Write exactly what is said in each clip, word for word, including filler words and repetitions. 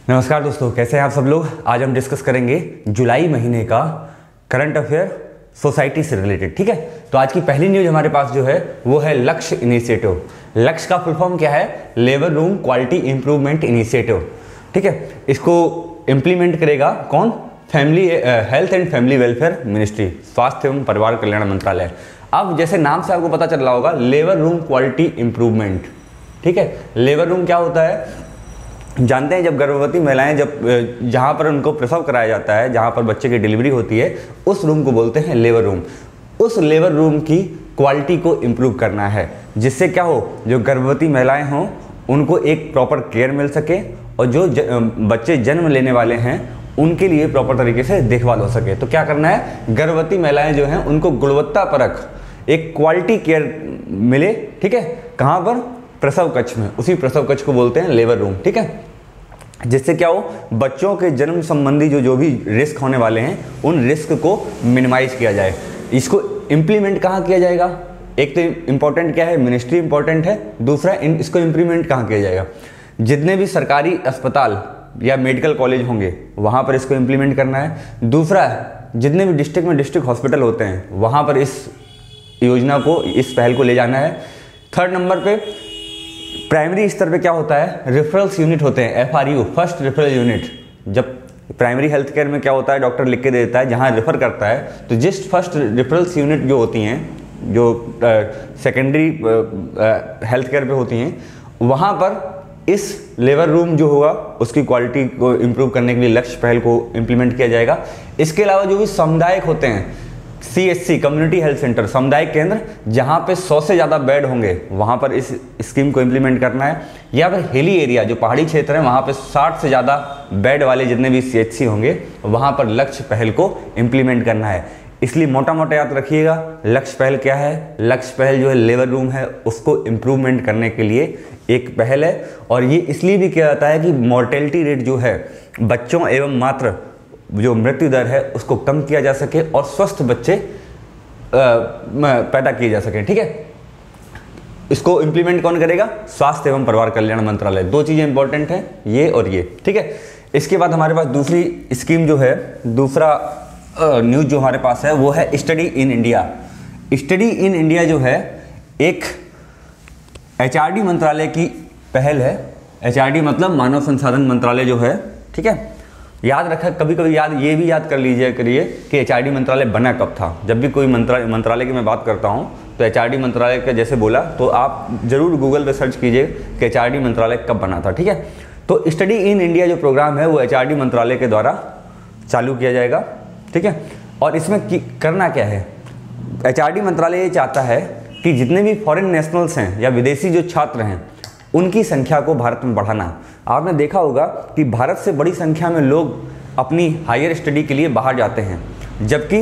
नमस्कार दोस्तों, कैसे हैं आप सब लोग। आज हम डिस्कस करेंगे जुलाई महीने का करंट अफेयर सोसाइटी से रिलेटेड। ठीक है, तो आज की पहली न्यूज हमारे पास जो है वो है लक्ष्य इनिशिएटिव। लक्ष्य का फुल फॉर्म क्या है? Labour room quality improvement initiative. ठीक है, इसको इम्प्लीमेंट करेगा कौन? Family health and family welfare ministry, स्वास्थ्य एवं परिवार कल्याण मंत्रालय। अब जैसे नाम से आपको पता चल रहा होगा, लेबर रूम क्वालिटी इंप्रूवमेंट। ठीक है, लेबर रूम क्या होता है? जानते हैं, जब गर्भवती महिलाएं, जब जहाँ पर उनको प्रसव कराया जाता है, जहाँ पर बच्चे की डिलीवरी होती है, उस रूम को बोलते हैं लेबर रूम। उस लेबर रूम की क्वालिटी को इम्प्रूव करना है, जिससे क्या हो, जो गर्भवती महिलाएं हों उनको एक प्रॉपर केयर मिल सके, और जो ज, बच्चे जन्म लेने वाले हैं उनके लिए प्रॉपर तरीके से देखभाल हो सके। तो क्या करना है, गर्भवती महिलाएं जो हैं उनको गुणवत्ता परक एक क्वालिटी केयर मिले। ठीक है, कहाँ पर? प्रसव कक्ष में। उसी प्रसव कक्ष को बोलते हैं लेबर रूम। ठीक है, जिससे क्या हो, बच्चों के जन्म संबंधी जो जो भी रिस्क होने वाले हैं उन रिस्क को मिनिमाइज किया जाए। इसको इम्प्लीमेंट कहाँ किया जाएगा? एक तो इम्पोर्टेंट क्या है, मिनिस्ट्री इंपॉर्टेंट है। दूसरा, इन इसको इम्प्लीमेंट कहाँ किया जाएगा? जितने भी सरकारी अस्पताल या मेडिकल कॉलेज होंगे वहाँ पर इसको इम्प्लीमेंट करना है। दूसरा, जितने भी डिस्ट्रिक्ट में डिस्ट्रिक्ट हॉस्पिटल होते हैं वहाँ पर इस योजना को, इस पहल को ले जाना है। थर्ड नंबर पे प्राइमरी स्तर पे क्या होता है, रेफरल्स यूनिट होते हैं, F R U, first referral unit. जब प्राइमरी हेल्थ केयर में क्या होता है, डॉक्टर लिख के दे देता है जहाँ रेफर करता है, तो जिस फर्स्ट रेफरल्स यूनिट जो होती हैं, जो सेकेंडरी हेल्थ केयर पे होती हैं, वहाँ पर इस लेबर रूम जो होगा उसकी क्वालिटी को इम्प्रूव करने के लिए लक्ष्य पहल को इम्प्लीमेंट किया जाएगा। इसके अलावा जो भी सामुदायिक होते हैं, C S C community health centre, सामुदायिक केंद्र, जहाँ पे सौ से ज़्यादा बेड होंगे वहाँ पर इस स्कीम को इम्प्लीमेंट करना है। या फिर हिली एरिया, जो पहाड़ी क्षेत्र है, वहाँ पे साठ से ज़्यादा बेड वाले जितने भी सी एच सी होंगे वहाँ पर लक्ष्य पहल को इम्प्लीमेंट करना है। इसलिए मोटा मोटा याद रखिएगा, लक्ष्य पहल क्या है? लक्ष्य पहल जो है लेबर रूम है, उसको इम्प्रूवमेंट करने के लिए एक पहल है। और ये इसलिए भी किया जाता है कि मॉर्टेलिटी रेट जो है, बच्चों एवं मात्र जो मृत्यु दर है उसको कम किया जा सके और स्वस्थ बच्चे पैदा किए जा सके। ठीक है, इसको इम्प्लीमेंट कौन करेगा? स्वास्थ्य एवं परिवार कल्याण मंत्रालय। दो चीजें इंपॉर्टेंट हैं, ये और ये। ठीक है, इसके बाद हमारे पास दूसरी स्कीम जो है, दूसरा न्यूज जो हमारे पास है वो है study in India. Study in India जो है एक एच आर डी मंत्रालय की पहल है। एच आर डी मतलब मानव संसाधन मंत्रालय जो है। ठीक है, याद रखा, कभी कभी याद ये भी याद कर लीजिए करिए कि एच आर डी मंत्रालय बना कब था। जब भी कोई मंत्रालय मंत्रालय की मैं बात करता हूँ तो एच आर डी मंत्रालय का जैसे बोला, तो आप जरूर गूगल पे सर्च कीजिए कि एच आर डी मंत्रालय कब बना था। ठीक है, तो स्टडी इन इंडिया जो प्रोग्राम है वो एच आर डी मंत्रालय के द्वारा चालू किया जाएगा। ठीक है, और इसमें करना क्या है, एच आर डी मंत्रालय ये चाहता है कि जितने भी फॉरेन नेशनल्स हैं या विदेशी जो छात्र हैं उनकी संख्या को भारत में बढ़ाना। आपने देखा होगा कि भारत से बड़ी संख्या में लोग अपनी हायर स्टडी के लिए बाहर जाते हैं, जबकि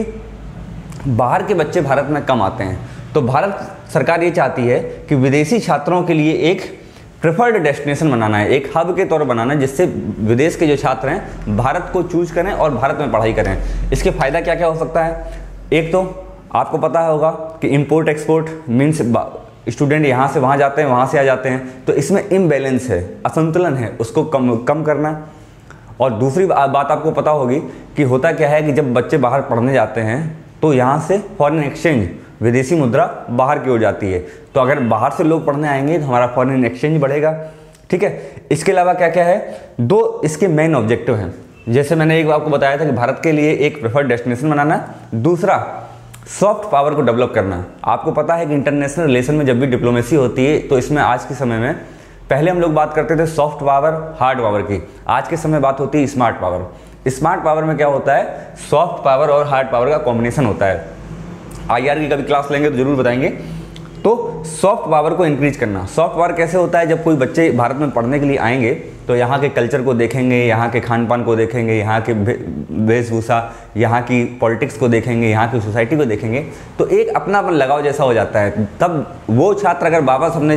बाहर के बच्चे भारत में कम आते हैं। तो भारत सरकार ये चाहती है कि विदेशी छात्रों के लिए एक प्रेफर्ड डेस्टिनेशन बनाना है, एक हब के तौर पर बनाना है, जिससे विदेश के जो छात्र हैं भारत को चूज करें और भारत में पढ़ाई करें। इसके फायदा क्या क्या हो सकता है? एक तो आपको पता होगा कि इम्पोर्ट एक्सपोर्ट मीन्स स्टूडेंट यहाँ से वहाँ जाते हैं, वहाँ से आ जाते हैं, तो इसमें इम्बैलेंस है, असंतुलन है, उसको कम कम करना। और दूसरी बात आपको पता होगी कि होता क्या है कि जब बच्चे बाहर पढ़ने जाते हैं तो यहाँ से फॉरेन एक्सचेंज, विदेशी मुद्रा बाहर की ओर जाती है। तो अगर बाहर से लोग पढ़ने आएंगे तो हमारा फॉरेन एक्सचेंज बढ़ेगा। ठीक है, इसके अलावा क्या क्या है, दो इसके मेन ऑब्जेक्टिव हैं। जैसे मैंने एक आपको बताया था कि भारत के लिए एक प्रेफर्ड डेस्टिनेशन बनाना, दूसरा सॉफ्ट पावर को डेवलप करना। आपको पता है कि इंटरनेशनल रिलेशन में जब भी डिप्लोमेसी होती है तो इसमें आज के समय में, पहले हम लोग बात करते थे सॉफ्ट पावर, हार्ड पावर की, आज के समय बात होती है स्मार्ट पावर। स्मार्ट पावर में क्या होता है, सॉफ्ट पावर और हार्ड पावर का कॉम्बिनेशन होता है। आई आर की कभी क्लास लेंगे तो जरूर बताएंगे। तो सॉफ्ट पावर को इंक्रीज करना। सॉफ्ट पावर कैसे होता है, जब कोई बच्चे भारत में पढ़ने के लिए आएंगे तो यहाँ के कल्चर को देखेंगे, यहाँ के खान पान को देखेंगे, यहाँ के वेशभूषा, यहाँ की पॉलिटिक्स को देखेंगे, यहाँ की सोसाइटी को देखेंगे, तो एक अपनापन लगाव जैसा हो जाता है। तब वो छात्र अगर वापस अपने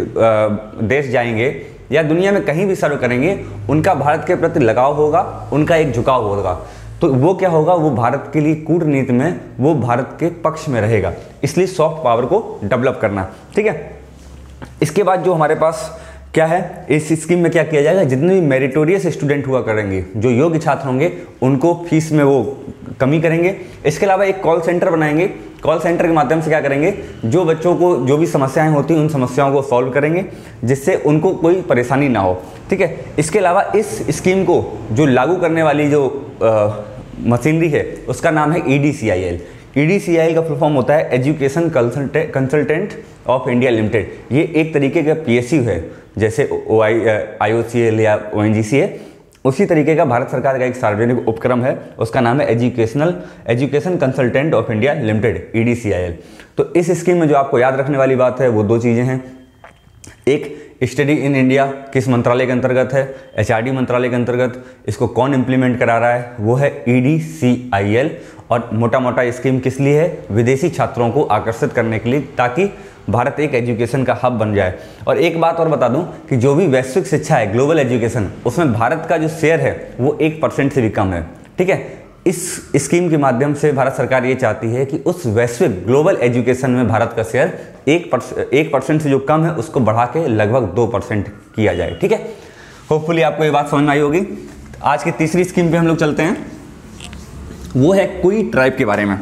देश जाएंगे या दुनिया में कहीं भी सर्व करेंगे, उनका भारत के प्रति लगाव होगा, उनका एक झुकाव होगा। तो वो क्या होगा, वो भारत के लिए कूटनीति में वो भारत के पक्ष में रहेगा। इसलिए सॉफ्ट पावर को डेवलप करना। ठीक है, इसके बाद जो हमारे पास क्या है, इस स्कीम में क्या किया जाएगा, जितने भी मेरिटोरियस स्टूडेंट हुआ करेंगे, जो योग्य छात्र होंगे, उनको फीस में वो कमी करेंगे। इसके अलावा एक कॉल सेंटर बनाएंगे। कॉल सेंटर के माध्यम से क्या करेंगे, जो बच्चों को जो भी समस्याएं होती हैं उन समस्याओं को सॉल्व करेंगे, जिससे उनको कोई परेशानी ना हो। ठीक है, इसके अलावा इस स्कीम को जो लागू करने वाली जो आ, मशीनरी है उसका नाम है E D C I L. E D C I L का फुल फॉर्म होता है education consultant of India limited. ये एक तरीके का पी एस यू है, जैसे ओ आई आई ओ सी एल या ओ एन जी सी है, उसी तरीके का भारत सरकार का एक सार्वजनिक उपक्रम है, उसका नाम है educational education consultant of India limited, E D C I L. तो इस स्कीम में जो आपको याद रखने वाली बात है वो दो चीज़ें हैं। एक, स्टडी इन इंडिया किस मंत्रालय के अंतर्गत है, एच आर डी मंत्रालय के अंतर्गत। इसको कौन इंप्लीमेंट करा रहा है, वो है E D C I L. और मोटा मोटा स्कीम किस लिए है, विदेशी छात्रों को आकर्षित करने के लिए, ताकि भारत एक एजुकेशन का हब बन जाए। और एक बात और बता दूं कि जो भी वैश्विक शिक्षा है, ग्लोबल एजुकेशन, उसमें भारत का जो शेयर है वो एक परसेंट से भी कम है। ठीक है, इस स्कीम के माध्यम से भारत सरकार ये चाहती है कि उस वैश्विक ग्लोबल एजुकेशन में भारत का शेयर एक परसेंट एक परसेंट से जो कम है उसको बढ़ा के लगभग दो परसेंट किया जाए। ठीक है, होपफुली आपको ये बात समझ में आई होगी। आज की तीसरी स्कीम पे हम लोग चलते हैं, वो है कोई ट्राइब के बारे में,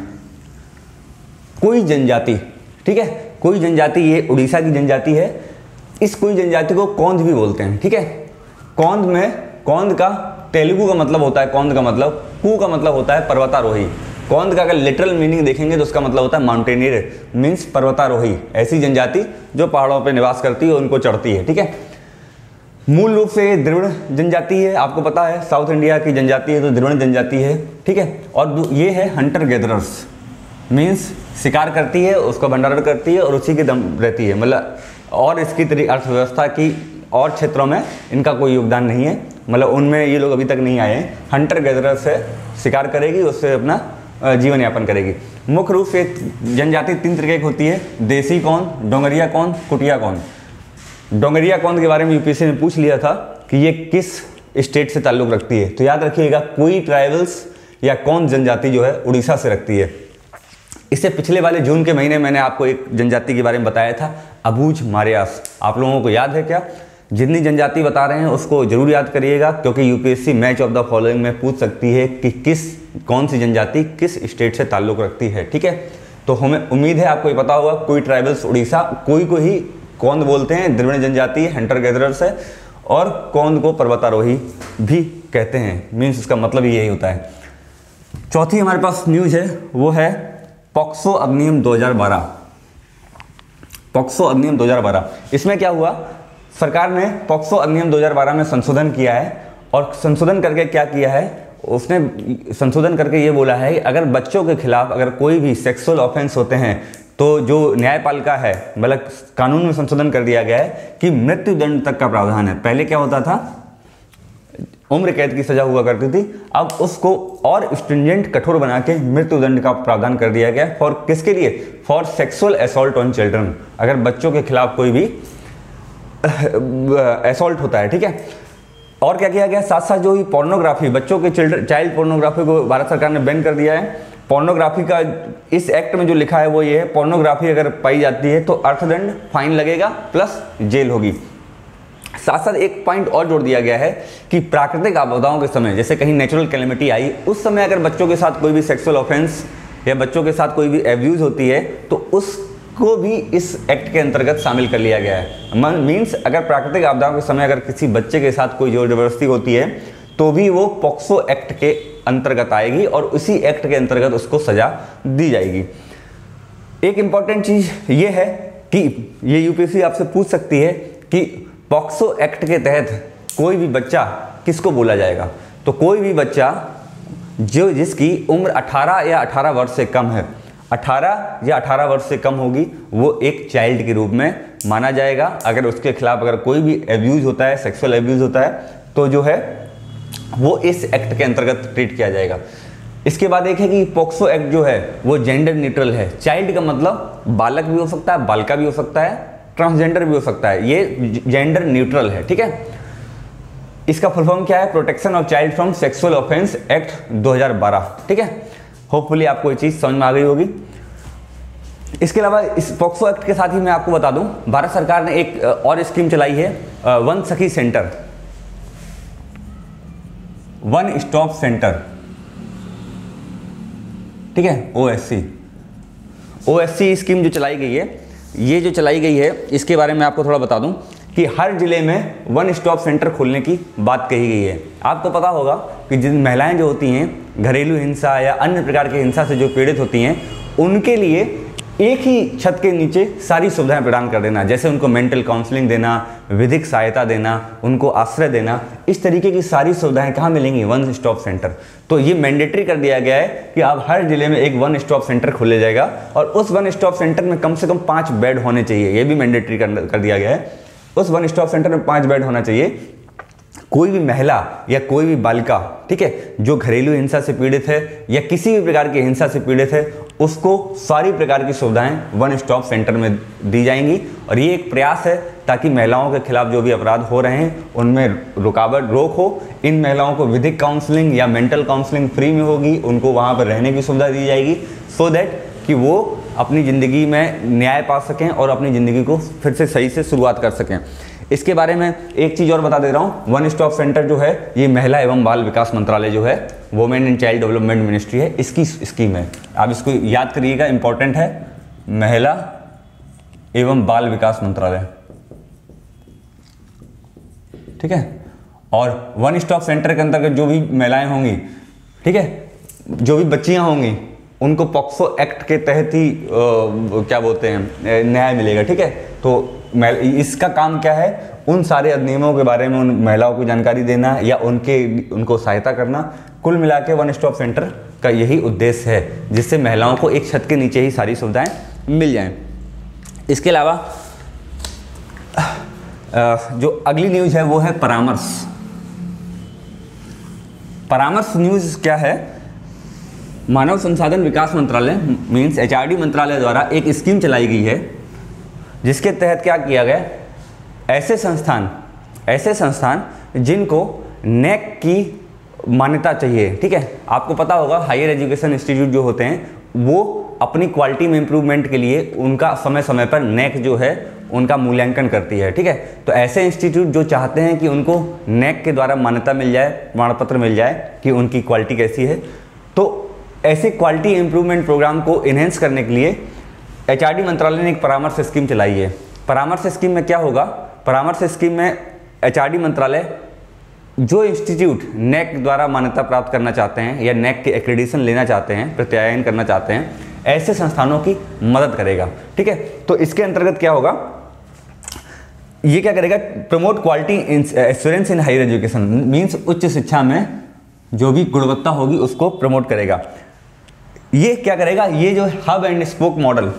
कोई जनजाति। ठीक है, कोई जनजाति ये उड़ीसा की जनजाति है। इस कोई जनजाति को कौंध भी बोलते हैं। ठीक है, कौंध में कौंध का तेलुगु का मतलब होता है, कौंध का मतलब, कू का मतलब होता है पर्वतारोही। कौंध का अगर लिटरल मीनिंग देखेंगे तो उसका मतलब होता है माउंटेनियर, मीन्स पर्वतारोही। ऐसी जनजाति जो पहाड़ों पर निवास करती है, उनको चढ़ती है। ठीक है, मूल रूप से द्रविड़ जनजाति है, आपको पता है साउथ इंडिया की जनजाति है तो द्रविड़ जनजाति है। ठीक है, और ये है हंटर गैदरर्स, मीन्स शिकार करती है, उसका भंडारण करती है और उसी के दम रहती है। मतलब और इसकी तरी अर्थव्यवस्था की और क्षेत्रों में इनका कोई योगदान नहीं है, मतलब उनमें ये लोग अभी तक नहीं आए हैं। हंटर गैदरर से शिकार करेगी, उससे अपना जीवन यापन करेगी। मुख्य रूप से जनजाति तीन तरीके की होती है, देसी कौंध, डोंगरिया कौंध, कुटिया कौंध। डोंगरिया कौंध के बारे में यूपीएससी ने पूछ लिया था कि ये किस स्टेट से ताल्लुक़ रखती है, तो याद रखिएगा कोई ट्राइबल्स या कौंध जनजाति जो है उड़ीसा से रखती है। इससे पिछले वाले जून के महीने मैंने आपको एक जनजाति के बारे में बताया था, अबूझ मारियास। आप लोगों को याद है क्या? जितनी जनजाति बता रहे हैं उसको जरूर याद करिएगा, क्योंकि UPSC match of the following में पूछ सकती है कि किस कौन सी जनजाति किस स्टेट से ताल्लुक़ रखती है। ठीक है, तो हमें उम्मीद है आपको ये पता होगा। कोई ट्राइबल्स उड़ीसा, कोई को ही कौंध बोलते हैं, द्रविड़ जनजाति हंटर गैदरर्स है, और कौंध को पर्वतारोही भी कहते हैं, मीन्स उसका मतलब यही होता है। चौथी हमारे पास न्यूज है, वो है पॉक्सो अधिनियम दो हज़ार बारह। पॉक्सो अधिनियम दो हज़ार बारह, इसमें क्या हुआ, सरकार ने पॉक्सो अधिनियम दो हज़ार बारह में संशोधन किया है। और संशोधन करके क्या किया है, उसने संशोधन करके ये बोला है कि अगर बच्चों के खिलाफ अगर कोई भी सेक्सुअल ऑफेंस होते हैं तो जो न्यायपालिका है, मतलब कानून में संशोधन कर दिया गया है कि मृत्यु दंड तक का प्रावधान है। पहले क्या होता था, उम्र कैद की सजा हुआ करती थी, अब उसको और स्ट्रिंजेंट कठोर बना के मृत्यु दंड का प्रावधान कर दिया गया। फॉर किसके लिए? For sexual assault on children, अगर बच्चों के खिलाफ कोई भी असॉल्ट होता है। ठीक है, और क्या किया गया, साथ साथ जो ही पोर्नोग्राफी, बच्चों के चिल्ड्रन चाइल्ड पोर्नोग्राफी को भारत सरकार ने बैन कर दिया है। पोर्नोग्राफी का इस एक्ट में जो लिखा है वो ये है, पोर्नोग्राफी अगर पाई जाती है तो अर्थदंड, फाइन लगेगा प्लस जेल होगी। साथ साथ एक पॉइंट और जोड़ दिया गया है कि प्राकृतिक आपदाओं के समय, जैसे कहीं नेचुरल कैलेमिटी आई, उस समय अगर बच्चों के साथ कोई भी सेक्सुअल ऑफेंस या बच्चों के साथ कोई भी एब्यूज होती है तो उसको भी इस एक्ट के अंतर्गत शामिल कर लिया गया है। मीन्स अगर प्राकृतिक आपदाओं के समय अगर किसी बच्चे के साथ कोई जोर जबरदस्ती होती है तो भी वो पॉक्सो एक्ट के अंतर्गत आएगी और उसी एक्ट के अंतर्गत उसको सजा दी जाएगी। एक इंपॉर्टेंट चीज ये है कि ये यूपीएससी आपसे पूछ सकती है कि पॉक्सो एक्ट के तहत कोई भी बच्चा किसको बोला जाएगा, तो कोई भी बच्चा जो जिसकी उम्र अठारह या अठारह वर्ष से कम है, अठारह या अठारह वर्ष से कम होगी, वो एक चाइल्ड के रूप में माना जाएगा। अगर उसके खिलाफ अगर कोई भी एब्यूज होता है, सेक्सुअल एब्यूज होता है, तो जो है वो इस एक्ट के अंतर्गत ट्रीट किया जाएगा। इसके बाद एक है कि पॉक्सो एक्ट जो है वो जेंडर न्यूट्रल है। चाइल्ड का मतलब बालक भी हो सकता है, बालिका भी हो सकता है, ट्रांसजेंडर भी हो सकता है, ये जेंडर न्यूट्रल है। ठीक है, इसका फुल फॉर्म क्या है, protection of child from sexual offence act दो हज़ार बारह। ठीक है, होपफुली आपको ये चीज समझ में आ गई होगी। इसके अलावा इस पॉक्सो एक्ट के साथ ही मैं आपको बता दूं, भारत सरकार ने एक और स्कीम चलाई है, वन सखी सेंटर, वन स्टॉप सेंटर, ठीक है, ओएससी। ओएससी स्कीम जो चलाई गई है, ये जो चलाई गई है इसके बारे में आपको थोड़ा बता दूं कि हर जिले में वन स्टॉप सेंटर खोलने की बात कही गई है। आपको पता होगा कि जिन महिलाएं जो होती हैं घरेलू हिंसा या अन्य प्रकार की हिंसा से जो पीड़ित होती हैं, उनके लिए एक ही छत के नीचे सारी सुविधाएं प्रदान कर देना, जैसे उनको मेंटल काउंसलिंग देना, विधिक सहायता देना, उनको आश्रय देना, इस तरीके की सारी सुविधाएं कहाँ मिलेंगी? One stop centre. तो ये मैंडेटरी कर दिया गया है कि अब हर जिले में एक वन स्टॉप सेंटर खोले जाएगा और उस वन स्टॉप सेंटर में कम से कम पाँच बेड होने चाहिए, ये भी मैंडेटरी कर, कर दिया गया है। उस वन स्टॉप सेंटर में पाँच बेड होना चाहिए। कोई भी महिला या कोई भी बालिका, ठीक है, जो घरेलू हिंसा से पीड़ित है या किसी भी प्रकार की हिंसा से पीड़ित है, उसको सारी प्रकार की सुविधाएं वन स्टॉप सेंटर में दी जाएंगी। और ये एक प्रयास है ताकि महिलाओं के खिलाफ जो भी अपराध हो रहे हैं उनमें रुकावट रोक हो। इन महिलाओं को विधिक काउंसलिंग या मेंटल काउंसलिंग फ्री में होगी, उनको वहाँ पर रहने की सुविधा दी जाएगी, सो दैट कि वो अपनी ज़िंदगी में न्याय पा सकें और अपनी ज़िंदगी को फिर से सही से शुरुआत कर सकें। इसके बारे में एक चीज़ और बता दे रहा हूँ, वन स्टॉप सेंटर जो है ये महिला एवं बाल विकास मंत्रालय जो है, women and child development ministry है, इसकी स्कीम है। आप इसको याद करिएगा, इंपॉर्टेंट है, महिला एवं बाल विकास मंत्रालय, ठीक है। और वन स्टॉप सेंटर के अंतर्गत जो भी महिलाएं होंगी, ठीक है, जो भी बच्चियां होंगी, उनको पॉक्सो एक्ट के तहत ही आ, क्या बोलते हैं न्याय मिलेगा, ठीक है। तो इसका काम क्या है? उन सारे अधिनियमों के बारे में उन महिलाओं को जानकारी देना या उनके उनको सहायता करना। कुल मिला के वन स्टॉप सेंटर का यही उद्देश्य है, जिससे महिलाओं को एक छत के नीचे ही सारी सुविधाएं मिल जाएं। इसके अलावा जो अगली न्यूज़ है वो है परामर्श। परामर्श न्यूज़ क्या है? मानव संसाधन विकास मंत्रालय मीन्स एचआरडी मंत्रालय द्वारा एक स्कीम चलाई गई है, जिसके तहत क्या किया गया, ऐसे संस्थान ऐसे संस्थान जिनको नेक की मान्यता चाहिए, ठीक है। आपको पता होगा हायर एजुकेशन इंस्टीट्यूट जो होते हैं वो अपनी क्वालिटी में इम्प्रूवमेंट के लिए उनका समय समय पर नेक जो है उनका मूल्यांकन करती है, ठीक है। तो ऐसे इंस्टीट्यूट जो चाहते हैं कि उनको नेक के द्वारा मान्यता मिल जाए, प्रमाण पत्र मिल जाए कि उनकी क्वालिटी कैसी है, तो ऐसे क्वालिटी इम्प्रूवमेंट प्रोग्राम को इन्हेंस करने के लिए एचआरडी मंत्रालय ने एक परामर्श स्कीम चलाई है। परामर्श स्कीम में क्या होगा? परामर्श स्कीम में एचआरडी मंत्रालय जो इंस्टीट्यूट नेक द्वारा मान्यता प्राप्त करना चाहते हैं या नेक के एक्रेडिशन लेना चाहते हैं, प्रत्यायन करना चाहते हैं, ऐसे संस्थानों की मदद करेगा, ठीक है। तो इसके अंतर्गत क्या होगा, ये क्या करेगा, promote quality assurance in higher education, means उच्च शिक्षा में जो भी गुणवत्ता होगी उसको प्रमोट करेगा। ये क्या करेगा, ये जो hub and spoke model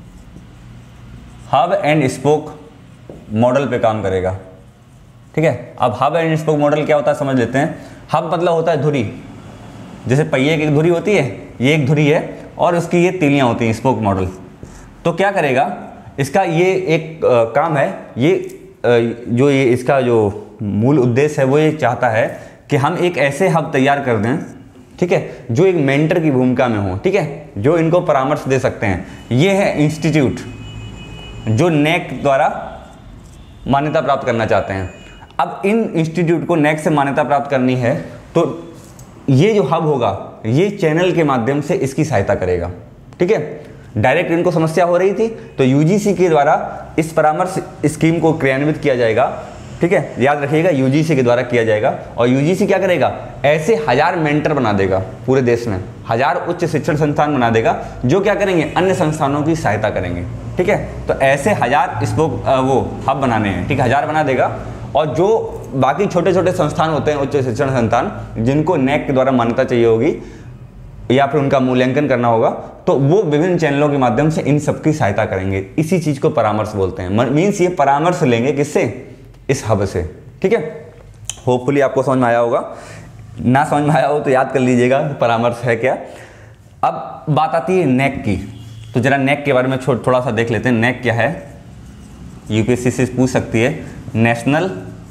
hub and spoke model पे काम करेगा, ठीक है। अब हब एंड स्पोक मॉडल क्या होता है समझ लेते हैं। हब मतलब होता है धुरी, जैसे पहिए की एक धुरी होती है, ये एक धुरी है और उसकी ये तीलियां होती हैं, स्पोक मॉडल। तो क्या करेगा, इसका ये एक आ, काम है, ये आ, जो ये इसका जो मूल उद्देश्य है वो ये चाहता है कि हम एक ऐसे हब तैयार कर दें, ठीक है, जो एक मेंटर की भूमिका में हो, ठीक है, जो इनको परामर्श दे सकते हैं। ये है इंस्टीट्यूट जो नेक द्वारा मान्यता प्राप्त करना चाहते हैं। अब इन इंस्टीट्यूट को नेक से मान्यता प्राप्त करनी है, तो ये जो हब होगा ये चैनल के माध्यम से इसकी सहायता करेगा, ठीक है। डायरेक्ट इनको समस्या हो रही थी तो यूजीसी के द्वारा इस परामर्श स्कीम को क्रियान्वित किया जाएगा, ठीक है, याद रखिएगा, यूजीसी के द्वारा किया जाएगा। और यूजीसी क्या करेगा, ऐसे हजार मेंटर बना देगा, पूरे देश में हजार उच्च शिक्षण संस्थान बना देगा जो क्या करेंगे, अन्य संस्थानों की सहायता करेंगे, ठीक है। तो ऐसे हजार इसको वो हब बनाने हैं, ठीक है, हजार बना देगा। और जो बाकी छोटे छोटे संस्थान होते हैं, उच्च शिक्षण संस्थान, जिनको नेक के द्वारा मान्यता चाहिए होगी या फिर उनका मूल्यांकन करना होगा, तो वो विभिन्न चैनलों के माध्यम से इन सबकी सहायता करेंगे। इसी चीज़ को परामर्श बोलते हैं। मीन्स ये परामर्श लेंगे किससे, इस हब से, ठीक है। होपफुली आपको समझ में आया होगा, ना समझ में आया हो तो याद कर लीजिएगा परामर्श है क्या। अब बात आती है नेक की, तो जरा नेक के बारे में थोड़ा सा देख लेते हैं। नेक क्या है, यूपीएससी से पूछ सकती है, National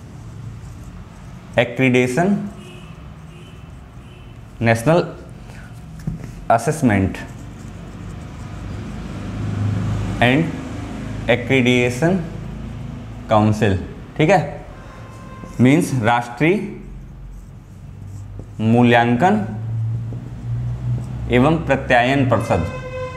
Accreditation National Assessment and Accreditation Council, ठीक है, मीन्स राष्ट्रीय मूल्यांकन एवं प्रत्यायन परिषद,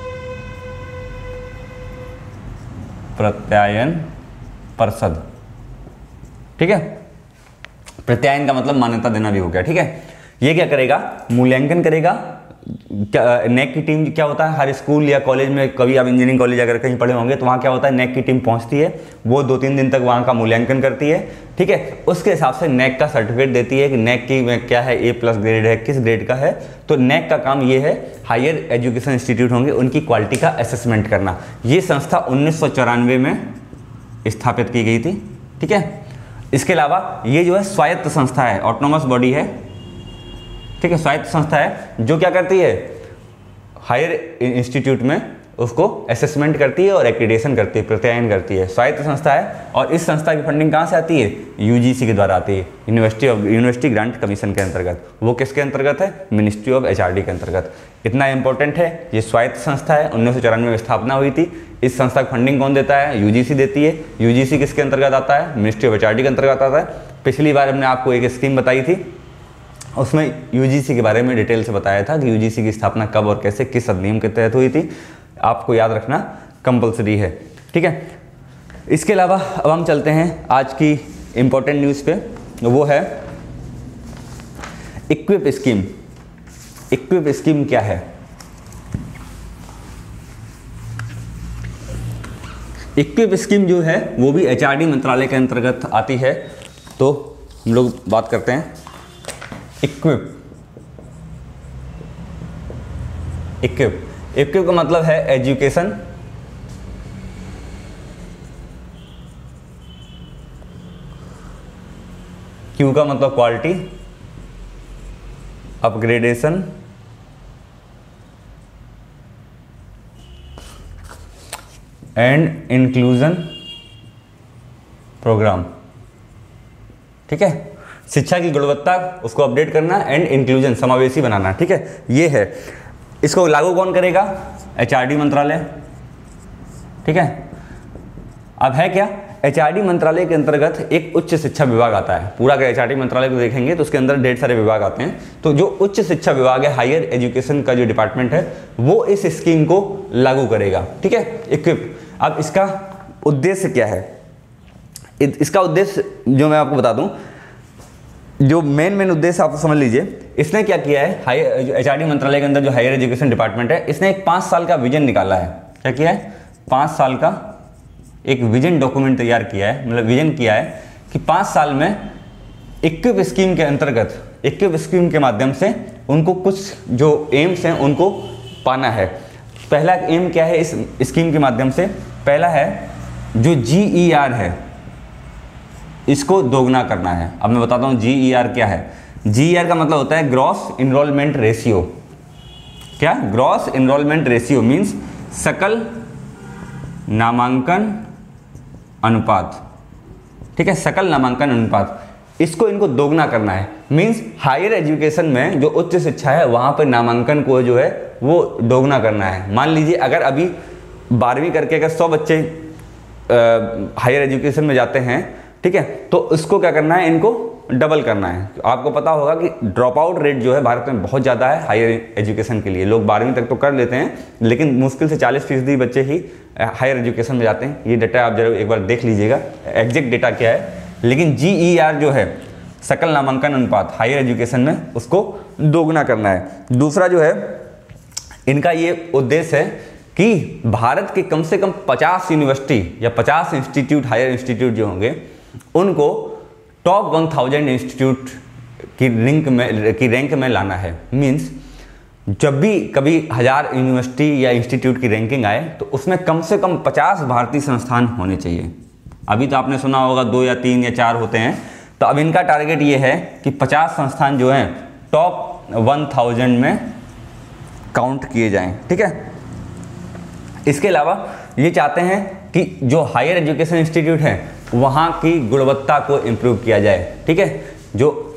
प्रत्यायन परिषद, ठीक है। प्रत्यायन का मतलब मान्यता देना भी हो गया, ठीक है। ये क्या करेगा, मूल्यांकन करेगा। नेक की टीम क्या होता है, हर स्कूल या कॉलेज में, कभी आप इंजीनियरिंग कॉलेज अगर कहीं पढ़े होंगे तो वहाँ क्या होता है, नेक की टीम पहुँचती है, वो दो तीन दिन तक वहाँ का मूल्यांकन करती है, ठीक है। उसके हिसाब से नेक का सर्टिफिकेट देती है कि नेक की में क्या है, ए प्लस ग्रेड है, किस ग्रेड का है। तो नेक का काम ये है, हायर एजुकेशन इंस्टीट्यूट होंगे उनकी क्वालिटी का असेसमेंट करना। ये संस्था उन्नीस सौ चौरानवे में स्थापित की गई थी, ठीक है। इसके अलावा ये जो है स्वायत्त संस्था है, ऑटोनोमस बॉडी है, ठीक है, स्वायत्त संस्था है जो क्या करती है, हायर इंस्टीट्यूट में उसको असेसमेंट करती है और एक्रीडेशन करती है, प्रत्यायन करती है, स्वायत्त संस्था है। और इस संस्था की फंडिंग कहाँ से आती है, यूजीसी के द्वारा आती है, university of University Grant Commission के अंतर्गत। वो किसके अंतर्गत है, मिनिस्ट्री ऑफ एचआरडी के अंतर्गत। इतना इंपॉर्टेंट है, ये स्वायत्त संस्था है, उन्नीस सौ चौरानवे में स्थापना हुई थी। इस संस्था की फंडिंग कौन देता है, यूजीसी देती है। यूजीसी किसके अंतर्गत आता है, मिनिस्ट्री ऑफ एचआरडी के अंतर्गत आता है। पिछली बार हमने आपको एक स्कीम बताई थी, उसमें यूजीसी के बारे में डिटेल से बताया था कि यूजीसी की स्थापना कब और कैसे, किस अधिनियम के तहत हुई थी। आपको याद रखना कंपलसरी है, ठीक है। इसके अलावा अब हम चलते हैं आज की इंपॉर्टेंट न्यूज़ पे, वो है इक्विप स्कीम। इक्विप स्कीम क्या है, इक्विप स्कीम जो है वो भी एचआरडी मंत्रालय के अंतर्गत आती है। तो हम लोग बात करते हैं इक्विप। इक्विप इक्विप का मतलब है एजुकेशन, क्यू का मतलब quality, upgradation, and inclusion programme, ठीक है। शिक्षा की गुणवत्ता उसको अपडेट करना, एंड इंक्लूजन समावेशी बनाना, ठीक है, ये है। इसको लागू कौन करेगा, एचआरडी मंत्रालय, ठीक है। अब है क्या, एचआरडी मंत्रालय के अंतर्गत एक उच्च शिक्षा विभाग आता है। पूरा अगर एचआरडी मंत्रालय को देखेंगे तो उसके अंदर ढेर सारे विभाग आते हैं। तो जो उच्च शिक्षा विभाग है, हायर एजुकेशन का जो डिपार्टमेंट है, वो इस स्कीम को लागू करेगा, ठीक है, इक्विप। अब इसका उद्देश्य क्या है, इसका उद्देश्य जो मैं आपको बता दूं, जो मेन मेन उद्देश्य आप समझ लीजिए। इसने क्या किया है, हायर एचआरडी मंत्रालय के अंदर जो हायर एजुकेशन डिपार्टमेंट है, इसने एक पाँच साल का विजन निकाला है। क्या किया है, पाँच साल का एक विजन डॉक्यूमेंट तैयार किया है, मतलब विजन किया है कि पाँच साल में इक्विप स्कीम के अंतर्गत, इक्विप स्कीम के माध्यम से उनको कुछ जो एम्स हैं उनको पाना है। पहला एम क्या है इस स्कीम के माध्यम से, पहला है जो जी ई आर है इसको दोगुना करना है। अब मैं बताता हूँ जी ई आर क्या है। जी ई आर का मतलब होता है ग्रॉस इनरोलमेंट रेशियो। क्या, ग्रॉस इनरोलमेंट रेशियो मीन्स सकल नामांकन अनुपात, ठीक है, सकल नामांकन अनुपात। इसको इनको दोगुना करना है। मीन्स हायर एजुकेशन में जो उच्च शिक्षा है वहाँ पर नामांकन को जो है वो दोगुना करना है। मान लीजिए अगर अभी बारहवीं करके अगर सौ बच्चे हायर एजुकेशन में जाते हैं, ठीक है, तो उसको क्या करना है, इनको डबल करना है। तो आपको पता होगा कि ड्रॉप आउट रेट जो है भारत में बहुत ज़्यादा है हायर एजुकेशन के लिए। लोग बारहवीं तक तो कर लेते हैं, लेकिन मुश्किल से चालीस फीसदी बच्चे ही हायर एजुकेशन में जाते हैं। ये डेटा आप जरूर एक बार देख लीजिएगा, एग्जैक्ट डेटा क्या है। लेकिन जी ई आर जो है सकल नामांकन अनुपात हायर एजुकेशन में, उसको दोगुना करना है। दूसरा जो है इनका ये उद्देश्य है कि भारत के कम से कम पचास यूनिवर्सिटी या पचास इंस्टीट्यूट, हायर इंस्टीट्यूट जो होंगे, उनको टॉप वन थाउजेंड इंस्टीट्यूट की रैंक में की रैंक में लाना है। मीन्स जब भी कभी हज़ार यूनिवर्सिटी या इंस्टीट्यूट की रैंकिंग आए तो उसमें कम से कम पचास भारतीय संस्थान होने चाहिए। अभी तो आपने सुना होगा दो या तीन या चार होते हैं, तो अब इनका टारगेट ये है कि पचास संस्थान जो हैं टॉप वन थाउजेंड में काउंट किए जाएं, ठीक है। इसके अलावा ये चाहते हैं कि जो हायर एजुकेशन इंस्टीट्यूट हैं वहाँ की गुणवत्ता को इम्प्रूव किया जाए, ठीक है। जो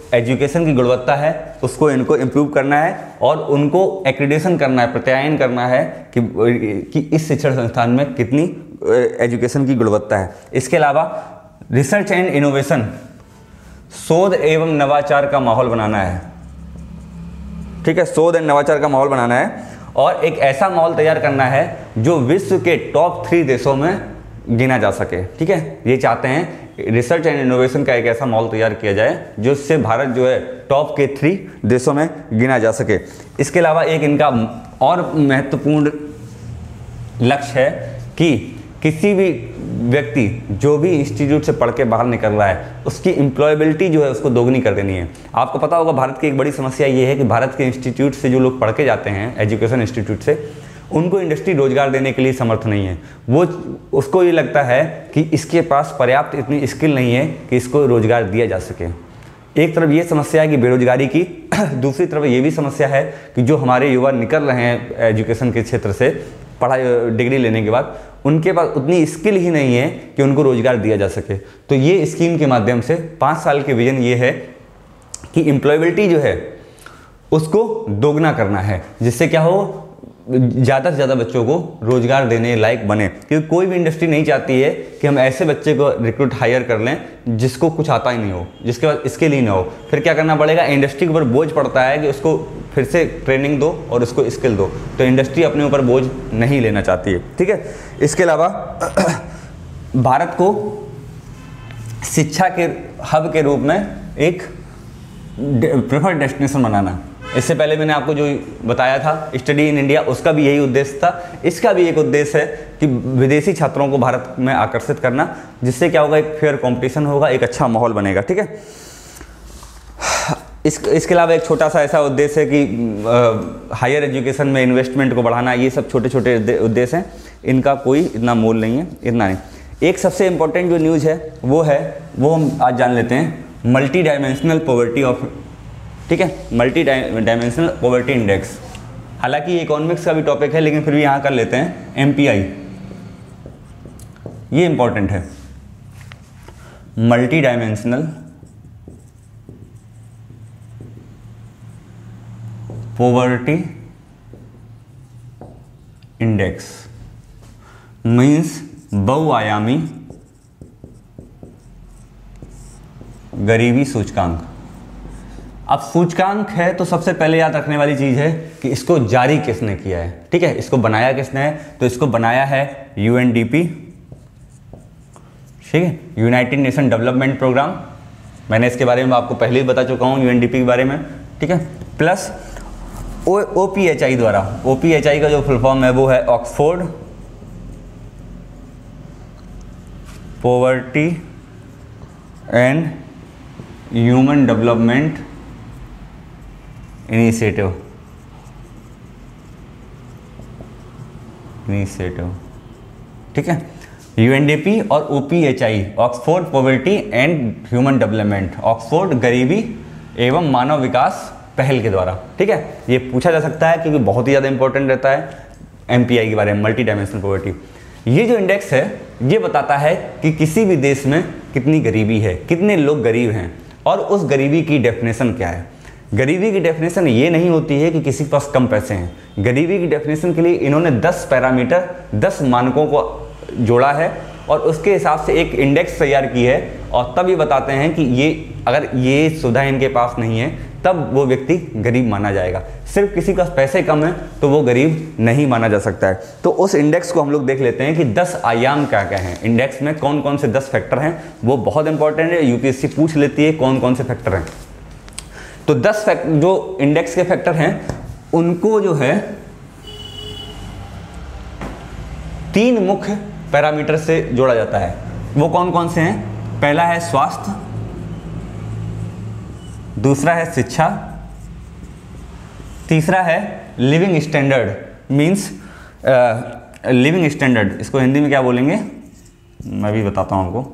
एजुकेशन की गुणवत्ता है उसको इनको इम्प्रूव करना है और उनको एक्रेडिटेशन करना है, प्रत्यायन करना है कि, कि इस शिक्षण संस्थान में कितनी एजुकेशन की गुणवत्ता है। इसके अलावा रिसर्च एंड इनोवेशन, शोध एवं नवाचार का माहौल बनाना है, ठीक है, शोध एवं नवाचार का माहौल बनाना है और एक ऐसा माहौल तैयार करना है जो विश्व के टॉप थ्री देशों में गिना जा सके, ठीक है। ये चाहते हैं रिसर्च एंड इनोवेशन का एक ऐसा माहौल तैयार किया जाए जो इससे भारत जो है टॉप के थ्री देशों में गिना जा सके। इसके अलावा एक इनका और महत्वपूर्ण लक्ष्य है कि किसी भी व्यक्ति जो भी इंस्टीट्यूट से पढ़ के बाहर निकल रहा है उसकी एम्प्लॉयबिलिटी जो है उसको दोगुनी कर देनी है। आपको पता होगा भारत की एक बड़ी समस्या ये है कि भारत के इंस्टीट्यूट से जो लोग पढ़ के जाते हैं एजुकेशन इंस्टीट्यूट से, उनको इंडस्ट्री रोजगार देने के लिए समर्थ नहीं है। वो उसको ये लगता है कि इसके पास पर्याप्त इतनी स्किल नहीं है कि इसको रोजगार दिया जा सके। एक तरफ ये समस्या है कि बेरोजगारी की, दूसरी तरफ ये भी समस्या है कि जो हमारे युवा निकल रहे हैं एजुकेशन के क्षेत्र से पढ़ाई डिग्री लेने के बाद, उनके पास उतनी स्किल ही नहीं है कि उनको रोजगार दिया जा सके। तो ये स्कीम के माध्यम से पाँच साल के विजन ये है कि एम्प्लॉयबिलिटी जो है उसको दोगुना करना है, जिससे क्या हो ज़्यादा से ज़्यादा बच्चों को रोजगार देने लायक बने। क्योंकि कोई भी इंडस्ट्री नहीं चाहती है कि हम ऐसे बच्चे को रिक्रूट हायर कर लें जिसको कुछ आता ही नहीं हो, जिसके बाद स्किल ही ना हो। फिर क्या करना पड़ेगा, इंडस्ट्री के ऊपर बोझ पड़ता है कि उसको फिर से ट्रेनिंग दो और उसको स्किल दो, तो इंडस्ट्री अपने ऊपर बोझ नहीं लेना चाहती है, ठीक है। इसके अलावा भारत को शिक्षा के हब के रूप में एक प्रेफर्ड डेस्टिनेशन बनाना। इससे पहले मैंने आपको जो बताया था स्टडी इन इंडिया, उसका भी यही उद्देश्य था। इसका भी एक उद्देश्य है कि विदेशी छात्रों को भारत में आकर्षित करना, जिससे क्या होगा, एक फेयर कंपटीशन होगा, एक अच्छा माहौल बनेगा, ठीक है। इस इसके अलावा एक छोटा सा ऐसा उद्देश्य है कि हायर एजुकेशन में इन्वेस्टमेंट को बढ़ाना। ये सब छोटे छोटे उद्देश्य हैं, इनका कोई इतना मोल नहीं है, इतना नहीं। एक सबसे इम्पोर्टेंट जो न्यूज़ है वो है वो हम आज जान लेते हैं, मल्टी डायमेंशनल पॉवर्टी ऑफ, ठीक है, मल्टी डायमेंशनल पॉवर्टी इंडेक्स। हालांकि ये इकोनॉमिक्स का भी टॉपिक है लेकिन फिर भी यहाँ कर लेते हैं, एम पी आई, ये इंपॉर्टेंट है। Multi dimensional poverty index means बहुआयामी गरीबी सूचकांक। अब सूचकांक है तो सबसे पहले याद रखने वाली चीज़ है कि इसको जारी किसने किया है, ठीक है, इसको बनाया किसने है, तो इसको बनाया है यू एन डी पी, ठीक है, यूनाइटेड नेशन डेवलपमेंट प्रोग्राम। मैंने इसके बारे में आपको पहले ही बता चुका हूँ यू एन डी पी के बारे में, ठीक है। Plus O P H I द्वारा, ओ पी एच आई का जो फुल फॉर्म है वो है Oxford Poverty and Human Development Initiative initiative ठीक है, यू एन डी पी और O P H I, Oxford Poverty and Human Development, Oxford गरीबी एवं मानव विकास पहल के द्वारा, ठीक है। ये पूछा जा सकता है क्योंकि बहुत ही ज़्यादा इंपॉर्टेंट रहता है एम पी आई के बारे में, मल्टी डायमेंशनल पॉवर्टी। ये जो इंडेक्स है ये बताता है कि किसी भी देश में कितनी गरीबी है, कितने लोग गरीब हैं और उस गरीबी की डेफिनेशन क्या है। गरीबी की डेफिनेशन ये नहीं होती है कि किसी के पास कम पैसे हैं। गरीबी की डेफिनेशन के लिए इन्होंने दस पैरामीटर, दस मानकों को जोड़ा है और उसके हिसाब से एक इंडेक्स तैयार की है और तब ये बताते हैं कि ये अगर ये सुविधा इनके पास नहीं है तब वो व्यक्ति गरीब माना जाएगा। सिर्फ किसी के पास पैसे कम हैं तो वो गरीब नहीं माना जा सकता है। तो उस इंडेक्स को हम लोग देख लेते हैं कि दस आयाम क्या क्या हैं, इंडेक्स में कौन कौन से दस फैक्टर हैं, वो बहुत इंपॉर्टेंट है, यूपीएससी पूछ लेती है कौन कौन से फैक्टर हैं। तो दस जो इंडेक्स के फैक्टर हैं उनको जो है तीन मुख्य पैरामीटर से जोड़ा जाता है। वो कौन कौन से हैं? पहला है स्वास्थ्य, दूसरा है शिक्षा, तीसरा है living standard, means living standard, इसको हिंदी में क्या बोलेंगे मैं भी बताता हूं आपको,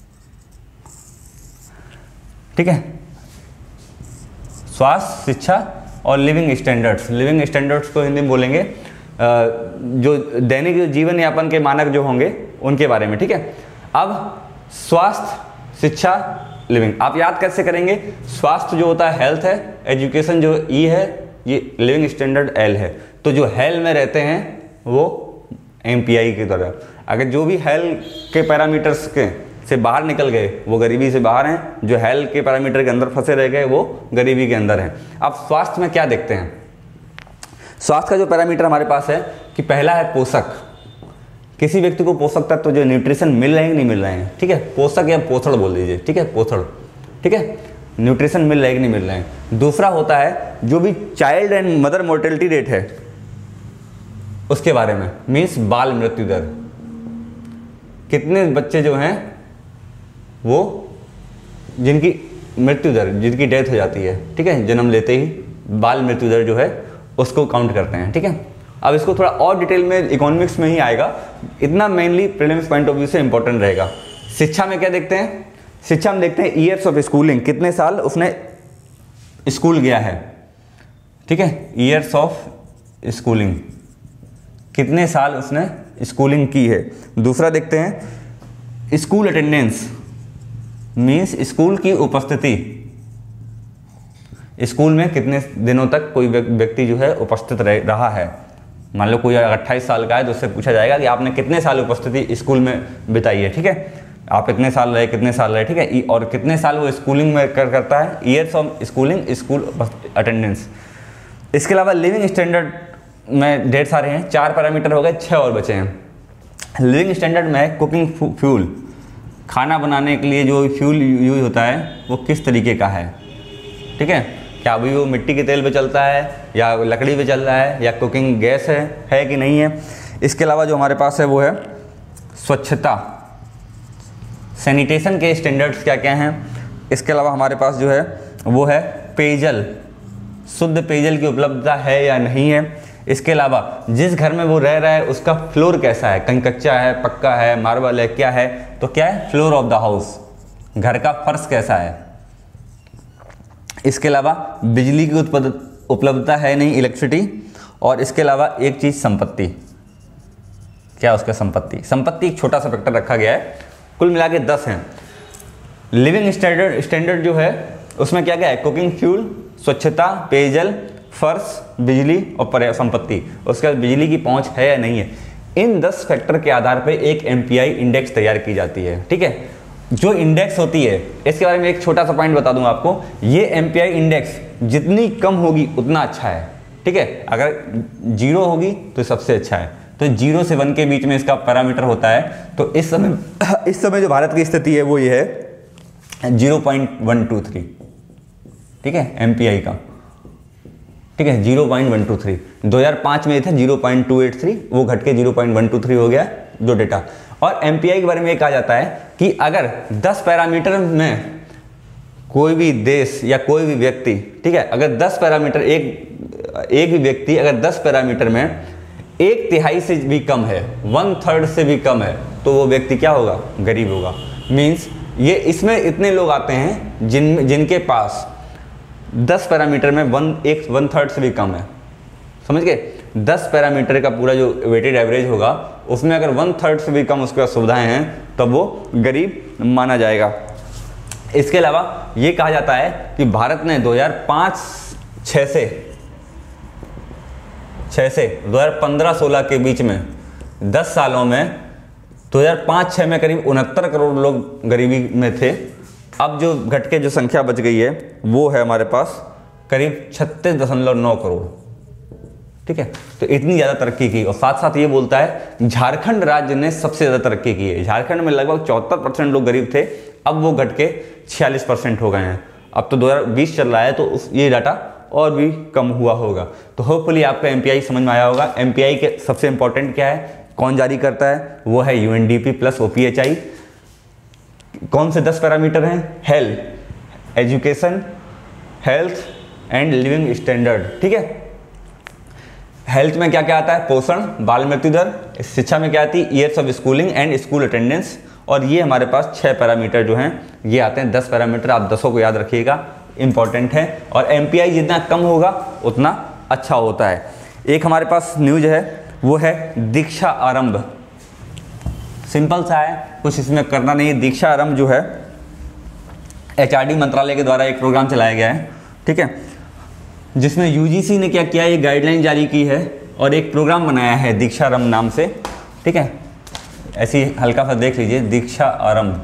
ठीक है। स्वास्थ्य, शिक्षा और लिविंग स्टैंडर्ड्स, लिविंग स्टैंडर्ड्स को हिंदी में बोलेंगे जो दैनिक जीवन यापन के मानक जो होंगे उनके बारे में, ठीक है। अब स्वास्थ्य, शिक्षा लिविंग। आप याद कैसे करेंगे, स्वास्थ्य जो होता है हेल्थ है, एजुकेशन जो ई है, ये लिविंग स्टैंडर्ड एल है। तो जो हेल में रहते हैं वो एमपीआई के द्वारा, अगर जो भी हेल के पैरामीटर्स के से बाहर निकल गए वो गरीबी से बाहर हैं, जो हेल के पैरामीटर के अंदर फंसे रह गए वो गरीबी के अंदर हैं। अब स्वास्थ्य में क्या देखते हैं, स्वास्थ्य का जो पैरामीटर हमारे पास है कि पहला है पोषक, किसी व्यक्ति को पोषक तत्व तो जो न्यूट्रिशन मिल रहे हैं कि नहीं मिल रहे हैं, ठीक है, पोषक या पोषण बोल दीजिए, ठीक है, पोषण, ठीक है, न्यूट्रिशन मिल रहे हैं कि नहीं मिल रहे हैं। दूसरा होता है जो भी child and mother mortality rate है उसके बारे में, मीन्स बाल मृत्यु दर, कितने बच्चे जो हैं वो जिनकी मृत्यु दर, जिनकी डेथ हो जाती है, ठीक है, जन्म लेते ही बाल मृत्यु दर जो है उसको काउंट करते हैं, ठीक है। अब इसको थोड़ा और डिटेल में इकोनॉमिक्स में ही आएगा, इतना mainly prelims point of view से इंपॉर्टेंट रहेगा। शिक्षा में क्या देखते हैं, शिक्षा में देखते हैं ईयर्स ऑफ स्कूलिंग, कितने साल उसने स्कूल गया है, ठीक है, ईयर्स ऑफ स्कूलिंग, कितने साल उसने स्कूलिंग की है। दूसरा देखते हैं स्कूल अटेंडेंस, मीन्स स्कूल की उपस्थिति, स्कूल में कितने दिनों तक कोई व्यक्ति जो है उपस्थित रहा है। मान लो कोई अट्ठाईस साल का है तो उससे पूछा जाएगा कि आपने कितने साल उपस्थिति स्कूल में बिताई है, ठीक है, आप इतने साल रहे, कितने साल रहे, ठीक है, और कितने साल वो स्कूलिंग में कर करता है, years of schooling, school attendance. इसके अलावा लिविंग स्टैंडर्ड में ढेर सारे हैं, चार पैरामीटर हो गए, छः और बचे हैं। लिविंग स्टैंडर्ड में कुकिंग फ्यूल, खाना बनाने के लिए जो फ्यूल यूज होता है वो किस तरीके का है, ठीक है, क्या अभी वो मिट्टी के तेल पे चलता है या लकड़ी पे चल रहा है या कुकिंग गैस है है कि नहीं है। इसके अलावा जो हमारे पास है वो है स्वच्छता, सैनिटेशन के स्टैंडर्ड्स क्या क्या हैं। इसके अलावा हमारे पास जो है वो है पेयजल, शुद्ध पेयजल की उपलब्धता है या नहीं है। इसके अलावा जिस घर में वो रह रहा है उसका फ्लोर कैसा है, कहीं कच्चा है, पक्का है, मार्बल है, क्या है, तो क्या है, फ्लोर ऑफ द हाउस, घर का फर्श कैसा है। इसके अलावा बिजली की उपलब्धता है नहीं, इलेक्ट्रिसिटी। और इसके अलावा एक चीज़ संपत्ति, क्या उसका संपत्ति, संपत्ति एक छोटा सा फैक्टर रखा गया है, कुल मिला के दस हैं। लिविंग स्टैंडर्ड स्टैंडर्ड जो है उसमें क्या क्या है, कुकिंग फ्यूल, स्वच्छता, पेयजल, फर्श, बिजली और संपत्ति, उसके बाद बिजली की पहुंच है या नहीं है। इन दस फैक्टर के आधार पर एक एमपीआई इंडेक्स तैयार की जाती है, ठीक है। जो इंडेक्स होती है इसके बारे में एक छोटा सा पॉइंट बता दूं आपको, ये एमपीआई इंडेक्स जितनी कम होगी उतना अच्छा है, ठीक है, अगर जीरो होगी तो सबसे अच्छा है, तो जीरो से वन के बीच में इसका पैरामीटर होता है। तो इस समय इस समय जो भारत की स्थिति है वो ये है zero point one two three, ठीक है, एमपीआई का, ठीक है, zero point one two three. दो हज़ार पाँच में थे zero point two eight three, वो घट के zero point one two three हो गया जो डेटा। और एमपीआई के बारे में ये कहा जाता है कि अगर दस पैरामीटर में कोई भी देश या कोई भी व्यक्ति, ठीक है, अगर दस पैरामीटर एक एक भी व्यक्ति अगर दस पैरामीटर में एक तिहाई से भी कम है, वन थर्ड से भी कम है, तो वो व्यक्ति क्या होगा, गरीब होगा। मीन्स ये इसमें इतने लोग आते हैं जिन जिनके पास दस पैरामीटर में वन एक वन थर्ड से भी कम है, समझ गए। दस पैरामीटर का पूरा जो वेटेड एवरेज होगा उसमें अगर वन थर्ड से भी कम उसके पास सुविधाएं हैं तब वो गरीब माना जाएगा। इसके अलावा ये कहा जाता है कि भारत ने दो हज़ार पाँच छह से छह से दो हज़ार पंद्रह सोलह के बीच में दस सालों में दो हज़ार पाँच छह में करीब उनहत्तर करोड़ लोग गरीबी में थे। अब जो घट के जो संख्या बच गई है वो है हमारे पास करीब छत्तीस दशमलव नौ करोड़, ठीक है। तो इतनी ज़्यादा तरक्की की, और साथ साथ ये बोलता है झारखंड राज्य ने सबसे ज़्यादा तरक्की की है। झारखंड में लगभग चौहत्तर परसेंट लोग गरीब थे, अब वो घट के छियालीस परसेंट हो गए हैं। अब तो दो हज़ार बीस चल रहा है तो उस ये डाटा और भी कम हुआ होगा। तो होपफुली आपका एमपीआई समझ में आया होगा। एमपीआई के सबसे इंपॉर्टेंट क्या है, कौन जारी करता है, वो है यूएनडीपी प्लस ओपीएचआई। कौन से दस पैरामीटर हैं, health, education, health and living standard, ठीक है। हेल्थ में क्या क्या आता है, पोषण, बाल मृत्यु दर। शिक्षा में क्या आती है, years of schooling and school attendance. और ये हमारे पास छह पैरामीटर जो हैं ये आते हैं, दस पैरामीटर, आप दसों को याद रखिएगा, इंपॉर्टेंट है। और एमपीआई जितना कम होगा उतना अच्छा होता है। एक हमारे पास न्यूज है वो है दीक्षा आरंभ, सिंपल सा है, कुछ इसमें करना नहीं है। दीक्षा आरंभ जो है एचआरडी मंत्रालय के द्वारा एक प्रोग्राम चलाया गया है, ठीक है, जिसमें यूजीसी ने क्या किया, ये गाइडलाइन जारी की है और एक प्रोग्राम बनाया है दीक्षारंभ नाम से, ठीक है, ऐसी हल्का सा देख लीजिए, दीक्षारंभ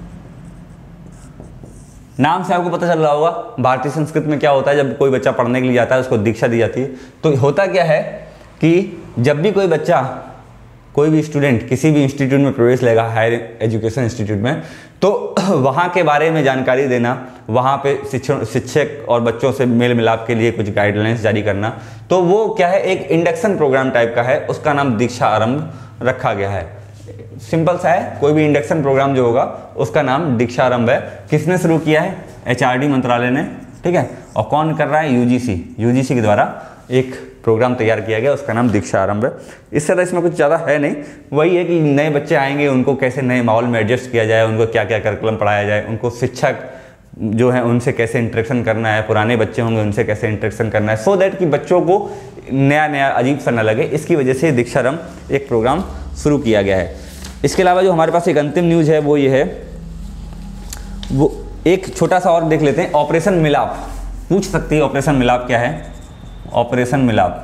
नाम से आपको पता चल रहा होगा भारतीय संस्कृति में क्या होता है जब कोई बच्चा पढ़ने के लिए जाता है उसको दीक्षा दी जाती है। तो होता क्या है कि जब भी कोई बच्चा, कोई भी स्टूडेंट किसी भी इंस्टीट्यूट में प्रवेश लेगा, हायर एजुकेशन इंस्टीट्यूट में, तो वहाँ के बारे में जानकारी देना, वहाँ पे शिक्षण शिक्षक और बच्चों से मेल मिलाप के लिए कुछ गाइडलाइंस जारी करना, तो वो क्या है, एक इंडक्शन प्रोग्राम टाइप का है, उसका नाम दीक्षा आरंभ रखा गया है। सिंपल सा है, कोई भी इंडक्शन प्रोग्राम जो होगा उसका नाम दीक्षा आरंभ है। किसने शुरू किया है? एचआरडी मंत्रालय ने, ठीक है, और कौन कर रहा है? यूजीसी। यूजीसी के द्वारा एक प्रोग्राम तैयार किया गया, उसका नाम दीक्षा आरंभ है। इस तरह इसमें कुछ ज़्यादा है नहीं, वही है कि नए बच्चे आएंगे, उनको कैसे नए माहौल में एडजस्ट किया जाए, उनको क्या क्या करिकुलम पढ़ाया जाए, उनको शिक्षक जो है उनसे कैसे इंटरेक्शन करना है, पुराने बच्चे होंगे उनसे कैसे इंटरेक्शन करना है, सो दैट कि बच्चों को नया नया अजीब सा न लगे। इसकी वजह से दीक्षारंभ एक प्रोग्राम शुरू किया गया है। इसके अलावा जो हमारे पास एक अंतिम न्यूज़ है वो ये है, वो एक छोटा सा और देख लेते हैं, ऑपरेशन मिलाप। पूछ सकती है ऑपरेशन मिलाप क्या है? ऑपरेशन मिलाप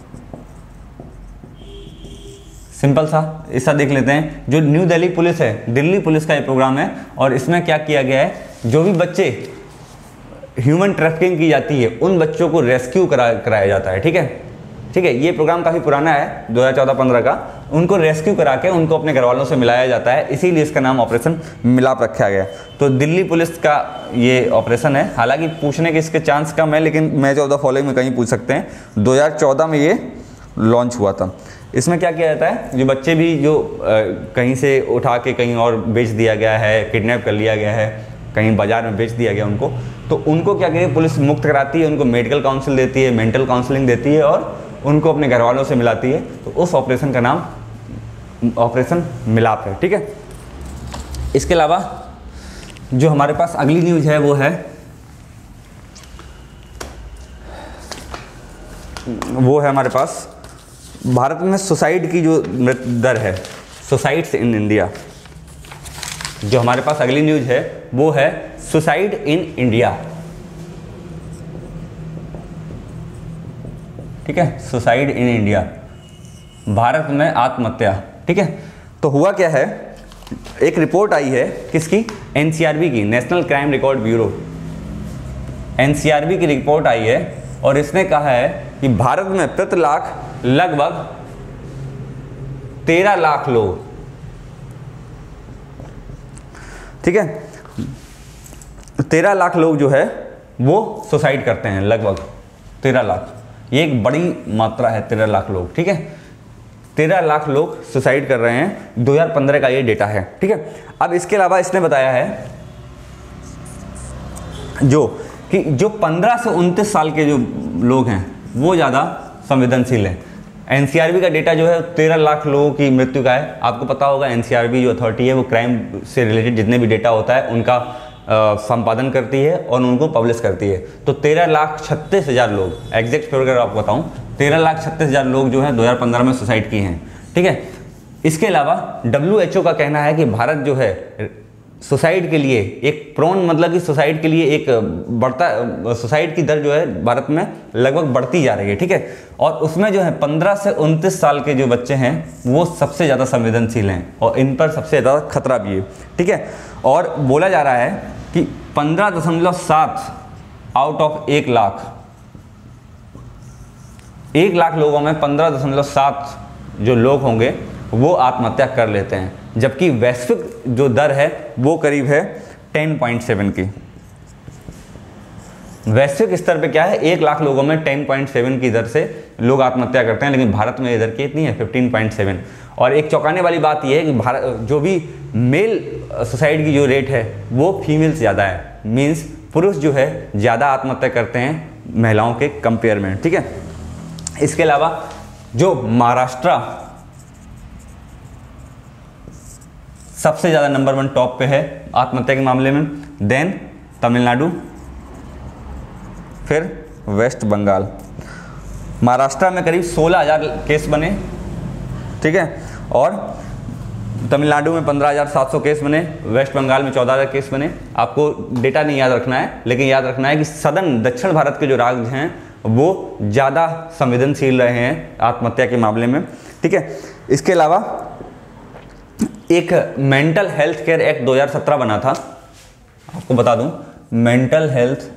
सिंपल सा ऐसा देख लेते हैं। जो न्यू दिल्ली पुलिस है, दिल्ली पुलिस का ये प्रोग्राम है और इसमें क्या किया गया है, जो भी बच्चे ह्यूमन ट्रैफिकिंग की जाती है उन बच्चों को रेस्क्यू करा कराया जाता है, ठीक है, ठीक है। ये प्रोग्राम काफ़ी पुराना है, दो हज़ार चौदह पंद्रह का। उनको रेस्क्यू करा के उनको अपने घर वालों से मिलाया जाता है, इसीलिए इसका नाम ऑपरेशन मिलाप रखा गया। तो दिल्ली पुलिस का ये ऑपरेशन है, हालांकि पूछने के इसके चांस कम है, लेकिन मैच ऑफ द फॉलोइंग में कहीं पूछ सकते हैं। दो हज़ार चौदह में ये लॉन्च हुआ था। इसमें क्या किया जाता है, जो बच्चे भी जो आ, कहीं से उठा के कहीं और बेच दिया गया है, किडनैप कर लिया गया है, कहीं बाजार में बेच दिया गया उनको, तो उनको क्या करिए, पुलिस मुक्त कराती है, उनको मेडिकल काउंसिल देती है, मेंटल काउंसलिंग देती है और उनको अपने घर वालों से मिलाती है। तो उस ऑपरेशन का नाम ऑपरेशन मिलाप है, ठीक है। इसके अलावा जो हमारे पास अगली न्यूज़ है वो है वो है हमारे पास भारत में सुसाइड की जो मृत्यु दर है, सुसाइड्स इन इंडिया। जो हमारे पास अगली न्यूज़ है वो है सुसाइड इन इंडिया, ठीक है, सुसाइड इन इंडिया, भारत में आत्महत्या, ठीक है। तो हुआ क्या है, एक रिपोर्ट आई है किसकी, एनसीआरबी की, National Crime Record Bureau, NCRB की रिपोर्ट आई है और इसने कहा है कि भारत में प्रति लाख लगभग तेरह लाख लोग, ठीक है, तेरह लाख लोग जो है वो सुसाइड करते हैं, लगभग तेरह लाख। ये एक बड़ी मात्रा है, तेरह लाख लोग, ठीक है, तेरह लाख लोग सुसाइड कर रहे हैं, दो हज़ार पंद्रह का ये डेटा है, ठीक है। अब इसके अलावा इसने बताया है जो कि जो पंद्रह से उनतीस साल के जो लोग हैं वो ज़्यादा संवेदनशील हैं। एनसीआरबी का डेटा जो है तेरह लाख लोगों की मृत्यु का है। आपको पता होगा एनसीआरबी जो अथॉरिटी है वो क्राइम से रिलेटेड जितने भी डेटा होता है उनका संपादन करती है और उनको पब्लिश करती है। तो तेरह लाख छत्तीस हज़ार लोग, एग्जैक्ट फिगर अगर आपको बताऊं, तेरह लाख छत्तीस हज़ार लोग जो है दो हज़ार पंद्रह में सुसाइड किए हैं, ठीक है। इसके अलावा डब्ल्यू एच ओ का कहना है कि भारत जो है सुसाइड के लिए एक प्रोन, मतलब कि सुसाइड के लिए एक बढ़ता, सुसाइड की दर जो है भारत में लगभग बढ़ती जा रही है, ठीक है। और उसमें जो है पंद्रह से उनतीस साल के जो बच्चे हैं वो सबसे ज़्यादा संवेदनशील हैं और इन पर सबसे ज़्यादा खतरा भी है, ठीक है। और बोला जा रहा है कि पंद्रह दशमलव सात आउट ऑफ एक लाख, एक लाख लोगों में पंद्रह दशमलव सात जो लोग होंगे वो आत्महत्या कर लेते हैं, जबकि वैश्विक जो दर है वो करीब है दस पॉइंट सात की। वैश्विक स्तर पे क्या है, एक लाख लोगों में दस पॉइंट सात की दर से लोग आत्महत्या करते हैं, लेकिन भारत में ये दर कितनी है, पंद्रह पॉइंट सात। और एक चौंकाने वाली बात यह है कि भारत जो भी मेल सुसाइड की जो रेट है वो फीमेल से ज़्यादा है, मीन्स पुरुष जो है ज़्यादा आत्महत्या करते हैं महिलाओं के कंपेयर में, ठीक है। इसके अलावा जो महाराष्ट्र सबसे ज़्यादा नंबर वन टॉप पे है आत्महत्या के मामले में, देन तमिलनाडु, फिर वेस्ट बंगाल। महाराष्ट्र में करीब सोलह हज़ार केस बने, ठीक है, और तमिलनाडु में पंद्रह हज़ार सात सौ केस बने, वेस्ट बंगाल में चौदह हज़ार केस बने। आपको डेटा नहीं याद रखना है, लेकिन याद रखना है कि सदन दक्षिण भारत के जो राज्य हैं वो ज़्यादा संवेदनशील रहे हैं आत्महत्या के मामले में, ठीक है। इसके अलावा एक मेंटल हेल्थ केयर एक्ट दो हज़ार सत्रह बना था, आपको बता दूं, मेंटल हेल्थ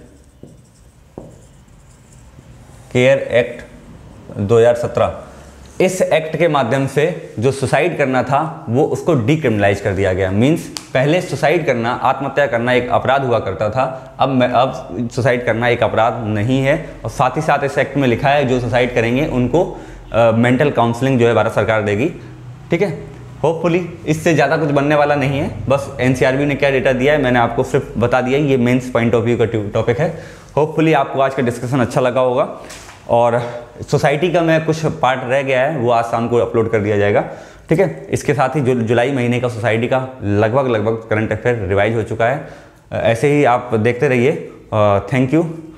केयर एक्ट दो हज़ार सत्रह। इस एक्ट के माध्यम से जो सुसाइड करना था वो उसको डिक्रिमिनलाइज कर दिया गया। मींस पहले सुसाइड करना, आत्महत्या करना एक अपराध हुआ करता था, अब मैं अब सुसाइड करना एक अपराध नहीं है। और साथ ही साथ इस एक्ट में लिखा है जो सुसाइड करेंगे उनको मेंटल काउंसलिंग जो है भारत सरकार देगी, ठीक है। होपफुली इससे ज़्यादा कुछ बनने वाला नहीं है, बस एनसीआरबी ने क्या डेटा दिया है मैंने आपको सिर्फ बता दिया, ये मेंस पॉइंट ऑफ व्यू का टॉपिक है। होपफुली आपको आज का डिस्कशन अच्छा लगा होगा। और सोसाइटी का मैं कुछ पार्ट रह गया है वो आज शाम को अपलोड कर दिया जाएगा, ठीक है। इसके साथ ही जो जुलाई महीने का सोसाइटी का लगभग लगभग करंट अफेयर रिवाइज हो चुका है। ऐसे ही आप देखते रहिए। Thank you.